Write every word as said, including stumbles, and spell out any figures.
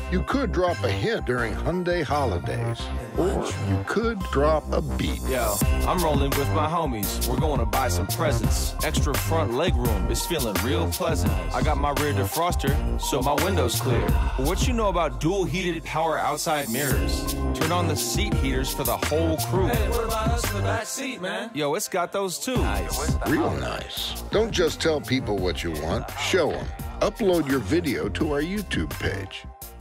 You could drop a hint during Hyundai Holidays, or you could drop a beat. Yo, I'm rolling with my homies. We're going to buy some presents. Extra front legroom is feeling real pleasant. I got my rear defroster, so my window's clear. But what you know about dual heated power outside mirrors? Turn on the seat heaters for the whole crew. Hey, what about us in the back seat, man? Yo, it's got those too. Nice. Real nice. Don't just tell people what you want, show them. Upload your video to our YouTube page.